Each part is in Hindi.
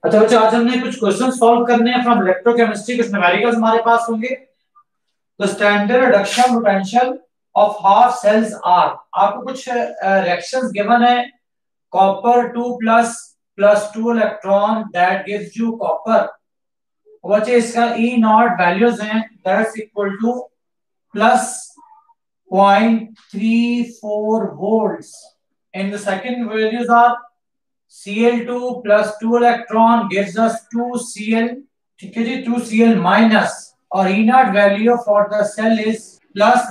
अच्छा बच्चा, आज हमने कुछ क्वेश्चन सॉल्व करने हैं फ्रॉम इलेक्ट्रोकेमिस्ट्री। कुछ न्यूमेरिकल्स हमारे पास होंगे। The standard reduction potential of half cells are. आपको कुछ रिएक्शंस गिवन है। Copper 2 plus plus 2 electron that gives you copper. बच्चे इसका ई नॉट वैल्यूज हैं, that's equal to plus 0.34 volts and the second values are Cl2 plus 2 electron gives us 2Cl, ठीक है जी, 2Cl minus, और E naught value for the cell is plus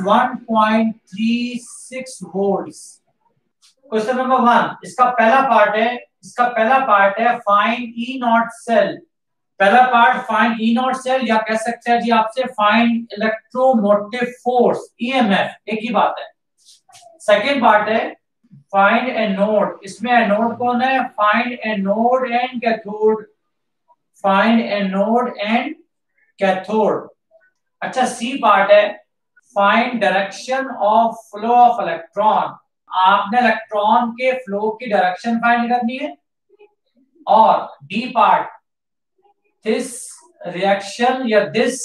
1.36 volts। Question number 1, इसका पहला पार्ट है फाइंड E naught सेल। पहला part find E naught cell, या कह सकते हैं जी आपसे फाइंड इलेक्ट्रोमोटिव फोर्स, ईएमएफ, एक ही बात है। सेकंड पार्ट है फाइंड ए नोड। इसमें एनोड कौन है? Find anode and cathode. Find anode and cathode. अच्छा, सी पार्ट है find direction of flow of electron. आपने इलेक्ट्रॉन के फ्लो की डायरेक्शन फाइंड करनी है। और डी पार्ट, दिस रिएक्शन या दिस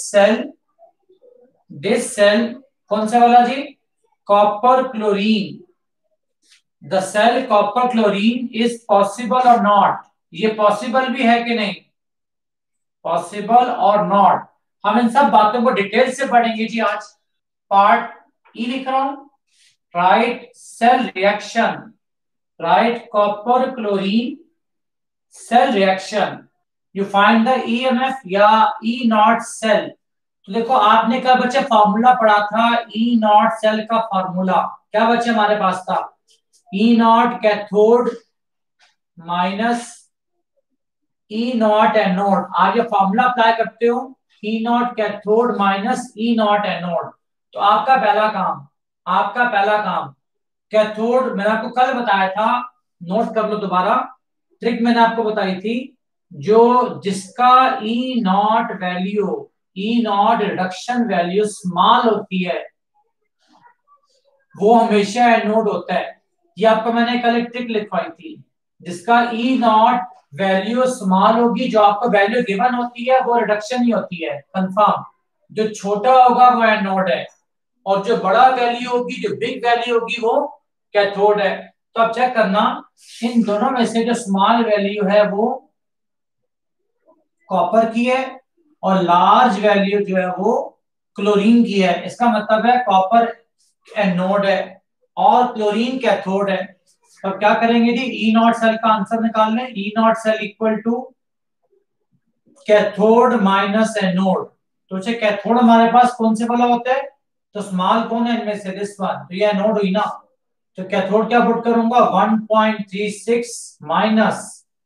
सेल कौन सा वाला जी? Copper chlorine. The cell copper chlorine is possible और नॉट। ये पॉसिबल भी है कि नहीं? पॉसिबल और नॉट। हम इन सब बातों को डिटेल से पढ़ेंगे जी आज। पार्ट ई लिख रहा हूं, right cell reaction, right copper chlorine cell reaction, you find the EMF या ई नॉट सेल। तो देखो, आपने क्या बच्चे फॉर्मूला पढ़ा था? ई नॉट सेल का फॉर्मूला क्या बच्चे हमारे पास था? E naught cathode minus E naught anode. आज ये फॉर्मूला अप्लाई करते हो, E naught cathode minus E naught anode. तो आपका पहला काम कैथोड, मैंने आपको कल बताया था, नोट कर लो दोबारा, ट्रिक मैंने आपको बताई थी। जो जिसका E naught reduction value small होती है, वो हमेशा एनोड होता है। ये आपको मैंने कल एक ट्रिक लिखवाई थी। जिसका ई नॉट वैल्यू स्मॉल होगी, जो आपको वैल्यू गिवन होती है, वो रिडक्शन ही होती है, कंफर्म। जो छोटा होगा वो एनोड है, और जो बड़ा वैल्यू होगी, जो बिग वैल्यू होगी, वो कैथोड है। तो अब चेक करना, इन दोनों में से जो स्मॉल वैल्यू है वो कॉपर की है, और लार्ज वैल्यू जो है वो क्लोरीन की है। इसका मतलब है कॉपर एनोड है और क्लोरीन कैथोड है। तो क्या करेंगे जी? ई नॉट सेल का आंसर निकाल लें। E naught cell equal to cathode minus anode. तो कैथोड हमारे पास कौन से वाला होता है? तो स्मॉल कौन है इनमें से? This one. तो ये एनोड हुई ना। तो कैथोड क्या पुट करूंगा? 1.36 minus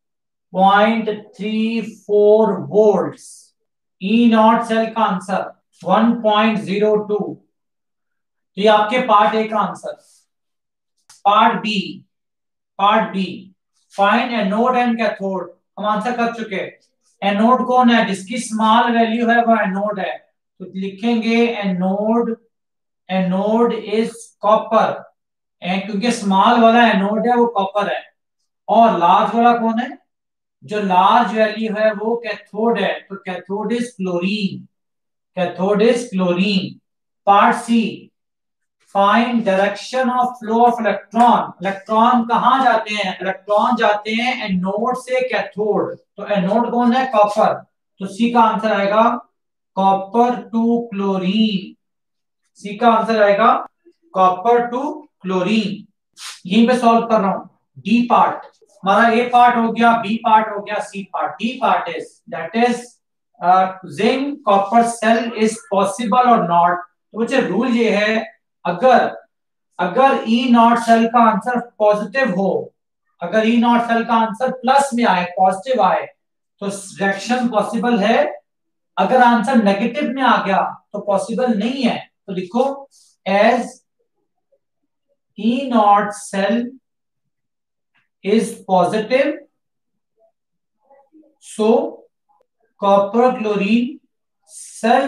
0.34 volts. E naught cell का आंसर 1.02। तो ये आपके पार्ट ए का answer. Part B find anode and cathode. हम आंसर कर चुके। एनोड कौन है? जिसकी स्मॉल वैल्यू है वो एनोड है। तो लिखेंगे एनोड इज कॉपर, एंड क्योंकि स्मॉल वाला एनोड है वो कॉपर है। और लार्ज वाला कौन है? जो लार्ज वैल्यू है वो कैथोड है। तो cathode is chlorine. Part C find direction of flow of electron. Electron कहां जाते हैं? इलेक्ट्रॉन जाते हैं एनोड से कैथोड। तो एनोड कौन है? कॉपर। तो सी का आंसर आएगा कॉपर टू क्लोरीन। सी का आंसर आएगा कॉपर टू क्लोरीन। यहीं पे सॉल्व कर रहा हूं। डी पार्ट हमारा, ए पार्ट हो गया, बी पार्ट हो गया, C part. D part is that is zinc copper cell is possible और नॉट। तो बच्चे रूल ये है, अगर ई नॉट सेल का आंसर पॉजिटिव हो, अगर ई नॉट सेल का आंसर प्लस में आए, पॉजिटिव आए, तो रिएक्शन पॉसिबल है। अगर आंसर नेगेटिव में आ गया तो पॉसिबल नहीं है। तो लिखो as E naught cell is positive, so copper chlorine cell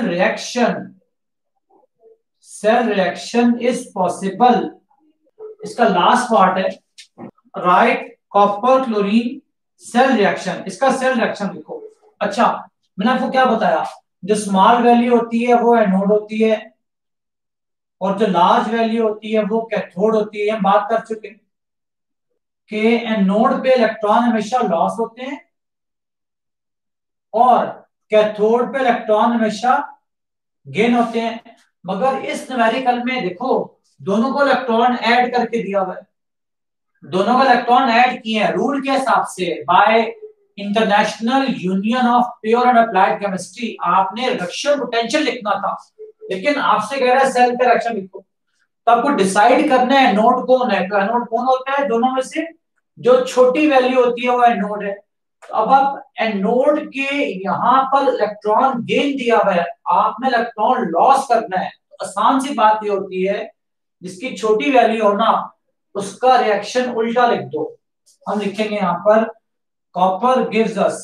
reaction is possible। इसका लास्ट पार्ट है, right copper chlorine cell reaction, इसका सेल रिएक्शन लिखो। अच्छा, मैंने आपको क्या बताया, जो स्मॉल वैल्यू होती है वो एनोड होती है, और जो लार्ज वैल्यू होती है वो कैथोड होती है। हम बात कर चुके हैं कि एनोड पे इलेक्ट्रॉन हमेशा लॉस होते हैं और कैथोड पे इलेक्ट्रॉन हमेशा गेन होते हैं। मगर इस न्यूमेरिकल में देखो, दोनों को इलेक्ट्रॉन ऐड करके दिया हुआ है, दोनों का इलेक्ट्रॉन ऐड किए हैं रूल के हिसाब से by International Union of Pure and Applied Chemistry. आपने रिडक्शन पोटेंशियल लिखना था, लेकिन आपसे कह रहा है सेल का रिएक्शन लिखो। तो आपको डिसाइड करना है एनोड कौन है। तो एनोड कौन होता है, दोनों में से जो छोटी वैल्यू होती है वो एनोड है। तो अब आप एनोड के यहां पर इलेक्ट्रॉन गेन दिया हुआ है, आपने इलेक्ट्रॉन लॉस करना है। तो आसान सी बात ये होती है, जिसकी छोटी वैल्यू हो ना उसका रिएक्शन उल्टा लिख दो। हम लिखेंगे यहां पर copper gives us,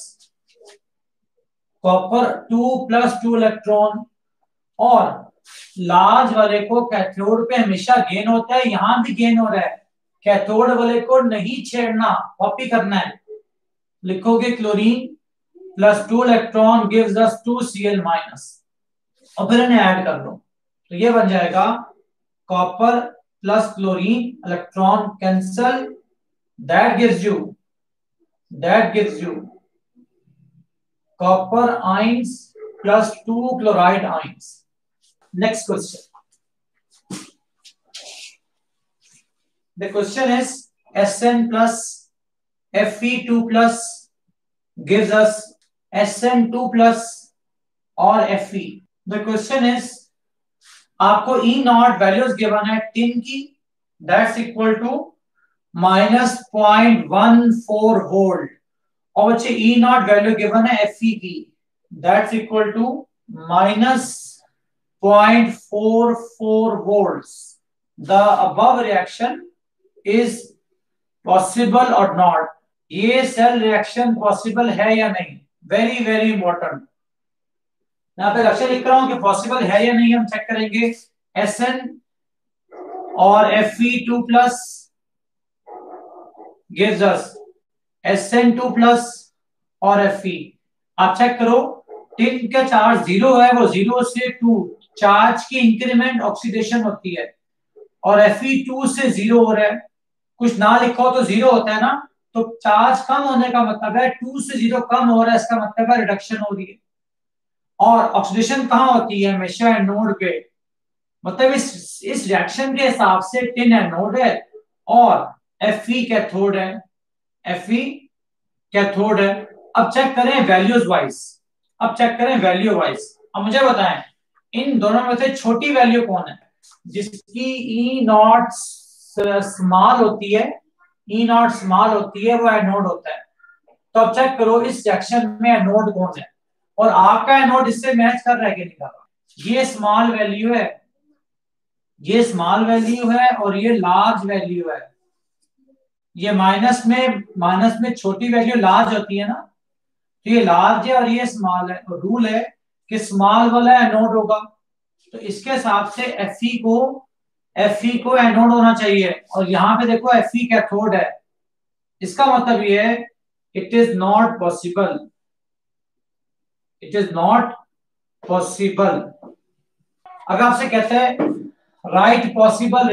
copper 2+2 electron, और लार्ज वाले को कैथोड पे हमेशा गेन होता है, यहां भी गेन हो रहा है, कैथोड वाले को नहीं छेड़ना, कॉपी करना है। लिखोगे chlorine +2 electron gives us 2Cl-, और फिर इन्हें ऐड कर लो। तो ये बन जाएगा copper plus chlorine, electron cancel, that gives you copper ions +2 chloride ions. Next question. The question is Sn plus Fe2 plus gives us Sn2 plus or Fe. The question is आपको E नॉट वैल्यूज गिवन है टिन की, दैट्स इक्वल टू -0.14 वोल्ट, और बच्चे E नॉट वैल्यू गिवन है Fe की, that's equal to -0.44 volts. The above reaction is possible or not. ये सेल रिएक्शन पॉसिबल है या नहीं, वेरी वेरी इंपॉर्टेंट। यहाँ पे लक्ष्य लिख रहा हूं कि पॉसिबल है या नहीं, हम चेक करेंगे। Sn और Fe2 plus gives us Sn2 plus और Fe। आप चेक करो, टिन का चार्ज 0 है, वो 0 से 2 चार्ज की इंक्रीमेंट ऑक्सीडेशन होती है, और Fe2 से 0 हो रहा है। कुछ ना लिखो तो 0 होता है ना, तो चार्ज कम होने का मतलब है 2 से 0 कम हो रहा है, इसका मतलब है रिडक्शन हो रही है। और ऑक्सीडेशन कहाँ होती है, हमेशा एनोड पे। मतलब इस रिएक्शन के हिसाब से टिन एनोड है और Fe कैथोड है, Fe कैथोड है। अब चेक करें वैल्यूज वाइज, अब मुझे बताएं इन दोनों में से छोटी वैल्यू कौन है, जिसकी E नॉट स्मॉल होती है, वो एनोड होता है। तो अब चेक करो इस रिएक्शन में एनोड कौन है, और आपका एनोड इससे मैच कर रहा है कि नहीं कर रहा। ये स्मॉल वैल्यू है, और ये लार्ज वैल्यू है। ये माइनस में छोटी वैल्यू लार्ज होती है ना, तो ये लार्ज है और ये स्मॉल है। तो रूल है कि स्मॉल वाला एनोड होगा, तो इसके हिसाब से Fe को एनोड होना चाहिए, और यहाँ पे देखो Fe कैथोड है। इसका मतलब ये है इट इज नॉट पॉसिबल। अगर आपसे कहते हैं राइट पॉसिबल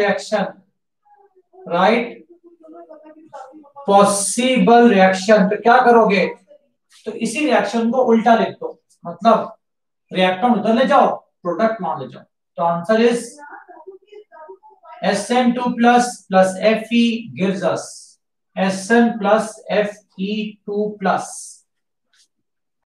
रिएक्शन, तो क्या करोगे, तो इसी रिएक्शन को उल्टा लिख दो, मतलब रिएक्टेंट उधर ले जाओ, प्रोडक्ट वहां ले जाओ। तो answer is Sn2 plus Fe gives us Sn plus Fe2 plus।